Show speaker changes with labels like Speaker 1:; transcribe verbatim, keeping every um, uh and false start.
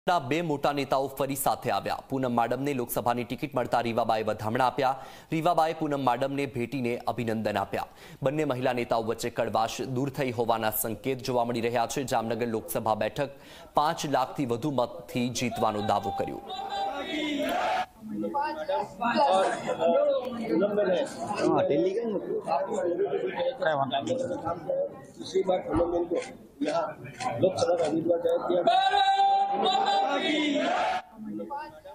Speaker 1: બે મોટા નેતાઓ ફરી સાથે આવ્યા। પૂનમ માડમને લોકસભાની ટિકિટ મળતા રીવાબાએ વધામણા આપ્યા। રીવાબાએ પૂનમ માડમને ભેટીને અભિનંદન આપ્યા। બંને મહિલા નેતાઓ વચ્ચે કડવાશ દૂર થઈ હોવાના સંકેત જોવા મળી રહ્યા છે। જામનગર લોકસભા બેઠક પાંચ લાખથી વધુ મતથી જીતવાનો દાવો કર્યો।
Speaker 2: इसी बार पूनम को यहाँ लोकसभा का उम्मीदवार तय किया।